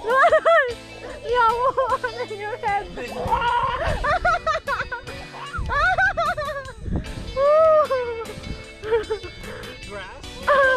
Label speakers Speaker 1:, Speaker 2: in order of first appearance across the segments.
Speaker 1: You have one in your head.
Speaker 2: Grass?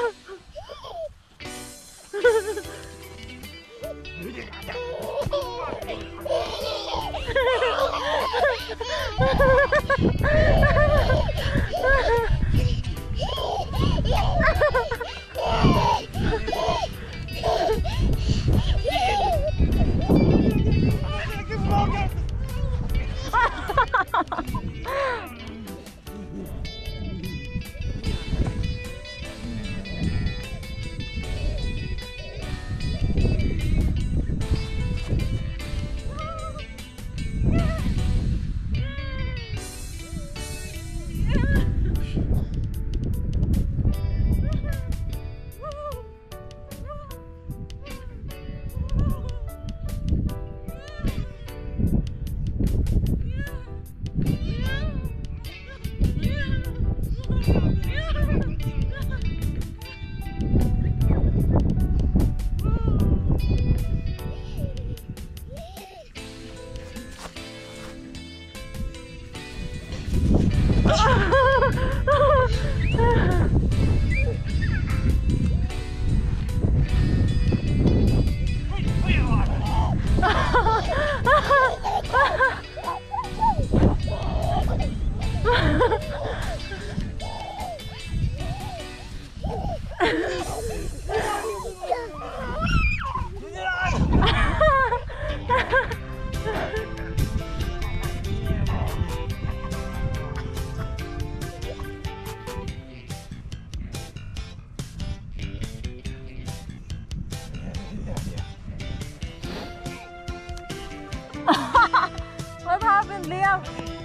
Speaker 1: What happened, Liam?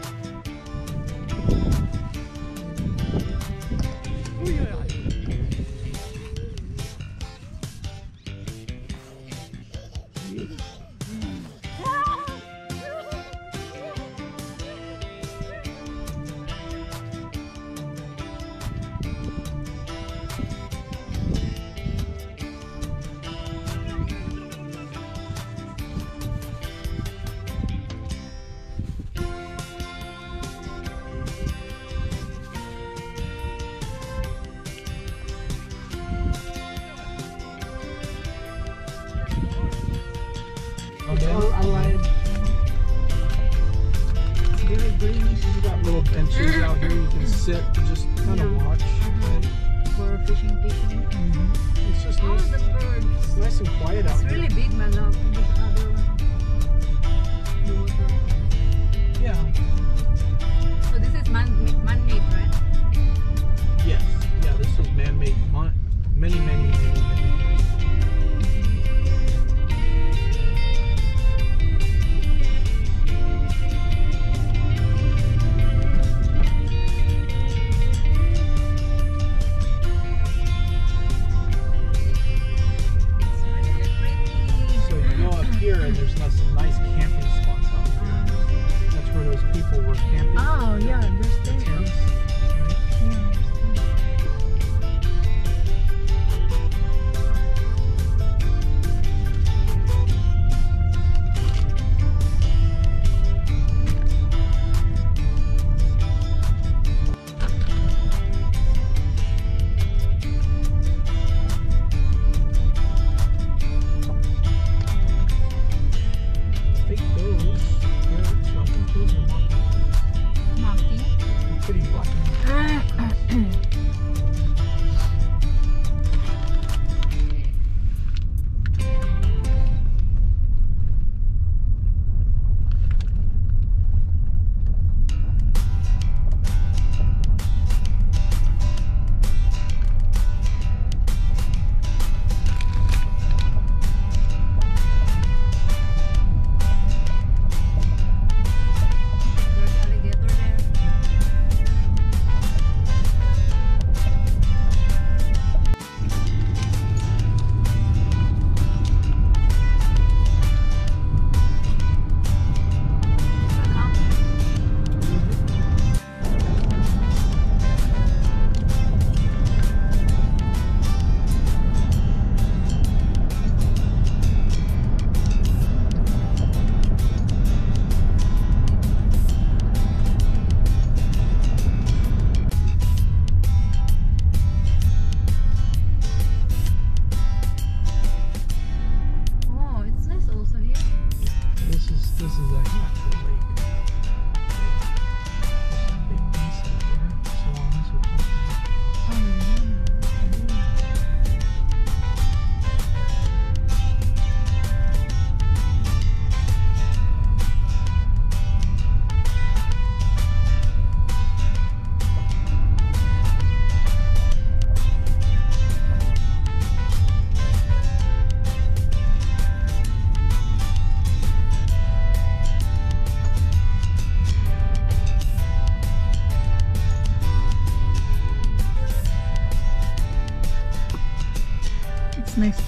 Speaker 2: It's all aligned. It's very greenish. You got little benches out here you can sit and just kind of watch. Right?
Speaker 3: For fishing.
Speaker 2: It's just
Speaker 3: Oh,
Speaker 2: nice,
Speaker 3: the birds.
Speaker 2: nice and quiet out
Speaker 3: It's
Speaker 2: here.
Speaker 3: really big, my love. And this other one. The water.
Speaker 2: Yeah.
Speaker 3: So this is man-made, right?
Speaker 2: Yes. Yeah, this was man-made many years.
Speaker 3: It's really pretty.
Speaker 2: So you go up here and there's some nice camping spots out here. That's where those people were camping.
Speaker 3: Oh, yeah, there's
Speaker 2: The
Speaker 3: this.
Speaker 2: tents, right?
Speaker 3: Yeah,
Speaker 2: I think those birds, I think those are monkeys.
Speaker 3: Monkey.
Speaker 2: They're pretty black.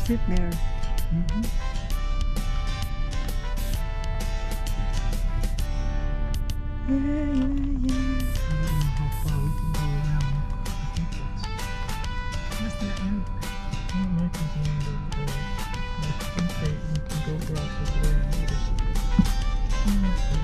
Speaker 3: sit there.
Speaker 2: Mm-hmm.
Speaker 3: Yeah, yeah, yeah.
Speaker 2: I don't know how far we can go around. I think
Speaker 3: What's the end?
Speaker 2: that might be the end of the. I think we can go across over there on the other side.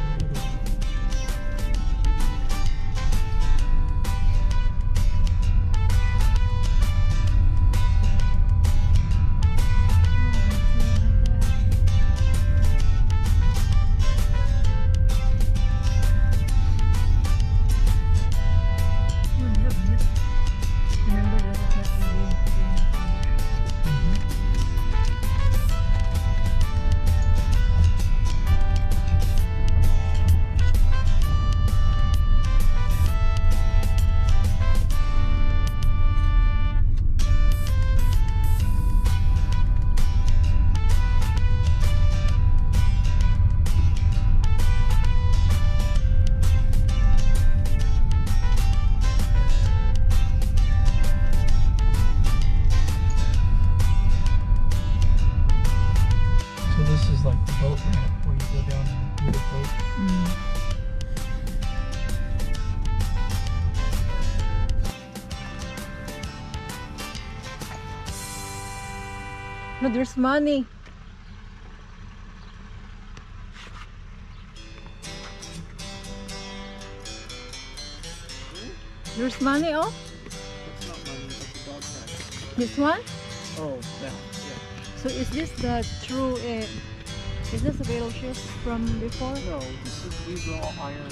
Speaker 2: So this is like the boat ramp where you go down and do the boat.
Speaker 3: No, there's money. There's money, oh?
Speaker 2: That's not money, that's a dog tag.
Speaker 3: This one?
Speaker 2: Oh, that, yeah.
Speaker 3: So is this the true, is this the whale shoes from before?
Speaker 2: No, these are all iron.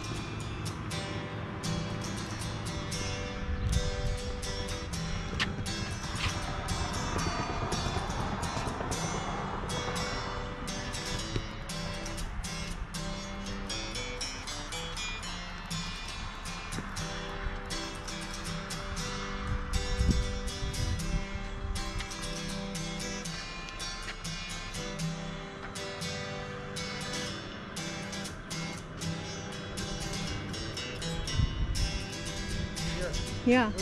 Speaker 3: Yeah.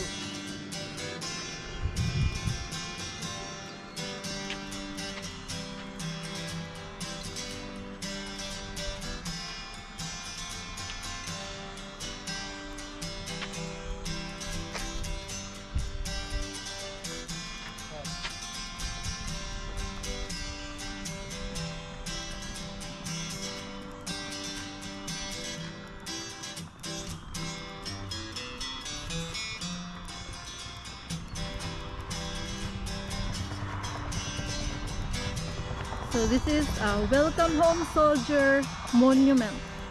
Speaker 3: So this is a Welcome Home Soldier Monument.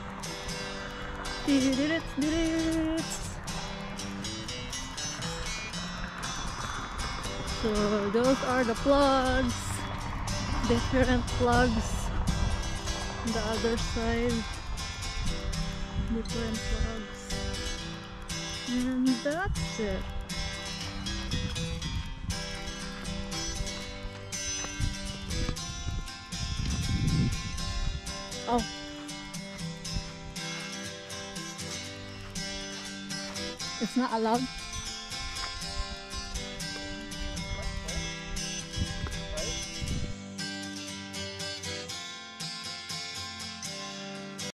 Speaker 3: So those are the plugs, different plugs. The other side, different plugs, and that's it. Oh, it's not allowed.